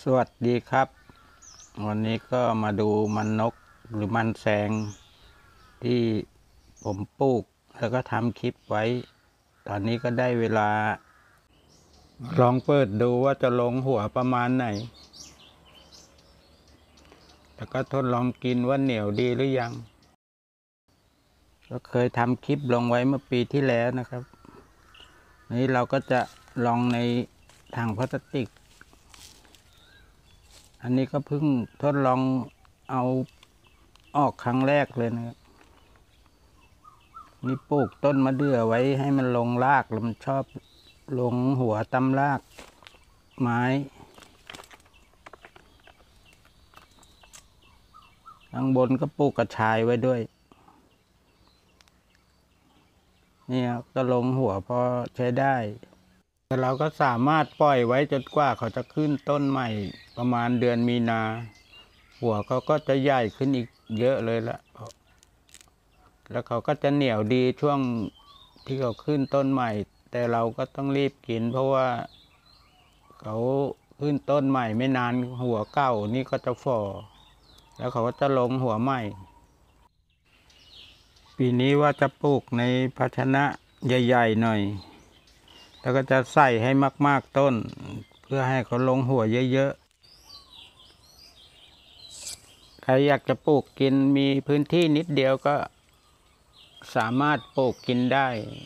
สวัสดีครับวันนี้ก็มาดูมันนกหรือมันแซงที่ผมปลูกแล้วก็ทำคลิปไว้ ตอนนี้ก็ได้เวลาลองเปิดดูว่าจะลงหัวประมาณไหนแล้วก็ทดลองกินว่าเหนียวดีหรือยังก็เคยทำคลิปลงไว้เมื่อปีที่แล้วนะครับนี้เราก็จะลองในถังพลาสติกอันนี้ก็เพิ่งทดลองเอาออกครั้งแรกเลยนะครับนี่ปลูกต้นมะเดื่อไว้ให้มันลงรากแล้วมันชอบลงหัวตำรากไม้ข้างบนก็ปลูกกระชายไว้ด้วยนี่ก็ลงหัวพอใช้ได้แต่เราก็สามารถปล่อยไว้จนกว่าเขาจะขึ้นต้นใหม่ประมาณเดือนมีนาหัวเขาก็จะใหญ่ขึ้นอีกเยอะเลยละแล้วเขาก็จะเหนียวดีช่วงที่เขาขึ้นต้นใหม่แต่เราก็ต้องรีบกินเพราะว่าเขาขึ้นต้นใหม่ไม่นานหัวเก่านี่ก็จะฝ่อแล้วเขาก็จะลงหัวใหม่ปีนี้ว่าจะปลูกในภาชนะใหญ่ๆหน่อยแล้วก็จะใส่ให้มากๆต้นเพื่อให้เขาลงหัวเยอะๆใครอยากจะปลูกกินมีพื้นที่นิดเดียวก็สามารถปลูกกินได้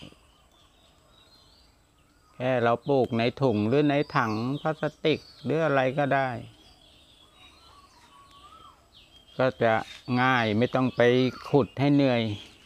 แค่เราปลูกในถุงหรือในถังพลาสติกหรืออะไรก็ได้ก็จะง่ายไม่ต้องไปขุดให้เหนื่อย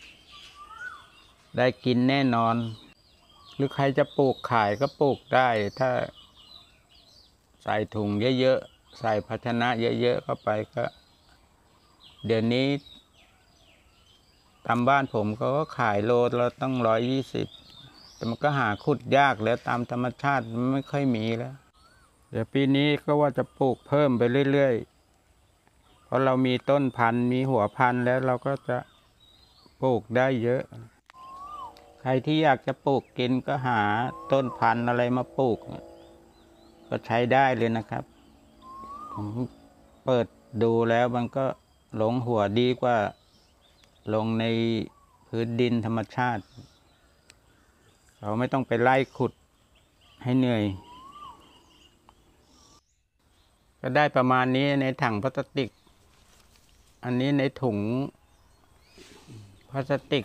ได้กินแน่นอนหรือใครจะปลูกขายก็ปลูกได้ถ้าใส่ถุงเยอะๆใส่ภาชนะเยอะๆเข้าไปก็เดี๋ยวนี้ตามบ้านผมเขาก็ขายโลละต้อง120แต่มันก็หาขุดยากแล้วตามธรรมชาติมันไม่ค่อยมีแล้วเดี๋ยวปีนี้ก็ว่าจะปลูกเพิ่มไปเรื่อยๆเพราะเรามีต้นพันธุ์มีหัวพันธุ์แล้วเราก็จะปลูกได้เยอะใครที่อยากจะปลูกกินก็หาต้นพันธุ์อะไรมาปลูกก็ใช้ได้เลยนะครับผมเปิดดูแล้วมันก็ลงหัวดีกว่าลงในพื้นดินธรรมชาติเราไม่ต้องไปไล่ขุดให้เหนื่อยก็ได้ประมาณนี้ในถังพลาสติกอันนี้ในถุงพลาสติก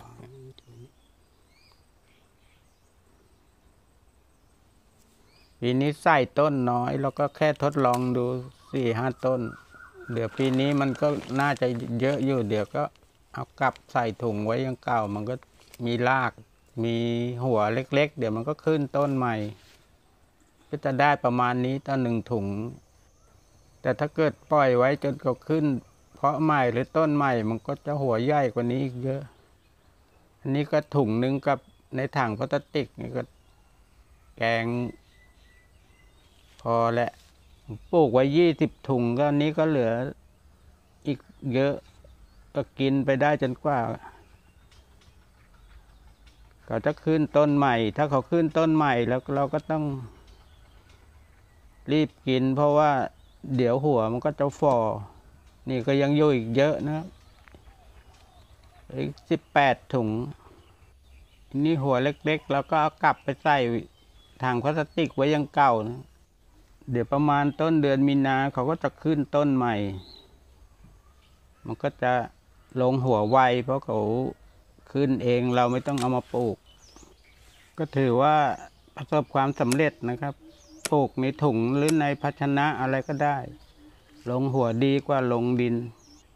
ปีนี้ใส่ต้นน้อยแล้วก็แค่ทดลองดู4-5 ต้นเดี๋ยวปีนี้มันก็น่าจะเยอะอยู่เดี๋ยวก็เอากลับใส่ถุงไว้ยังเก่ามันก็มีรากมีหัวเล็กๆเดี๋ยวมันก็ขึ้นต้นใหม่ก็จะได้ประมาณนี้ต่อ1 ถุงแต่ถ้าเกิดปล่อยไว้จนเขาขึ้นเพาะใหม่หรือต้นใหม่มันก็จะหัวใหญ่กว่านี้อีกเยอะอันนี้ก็ถุงนึงกับในถังพลาสติกนี่ก็แกงพอแหละปลูกไว้20 ถุงก็นี้ก็เหลืออีกเยอะก็กินไปได้จนกว่าเขาจะขึ้นต้นใหม่ถ้าเขาขึ้นต้นใหม่แล้วเราก็ต้องรีบกินเพราะว่าเดี๋ยวหัวมันก็จะฝ่อนี่ก็ยังอยู่อีกเยอะนะอีก18 ถุงนี่หัวเล็กๆแล้วก็เอากลับไปใส่ถังพลาสติกไว้ยังเก่านะเดี๋ยวประมาณต้นเดือนมีนาเขาก็จะขึ้นต้นใหม่มันก็จะลงหัวไวเพราะเขาขึ้นเองเราไม่ต้องเอามาปลูกก็ถือว่าประสบความสำเร็จนะครับปลูกในถุงหรือในภาชนะอะไรก็ได้ลงหัวดีกว่าลงดิน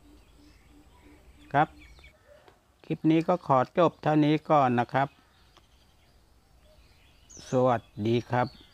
ครับคลิปนี้ก็ขอจบเท่านี้ก่อนนะครับสวัสดีครับ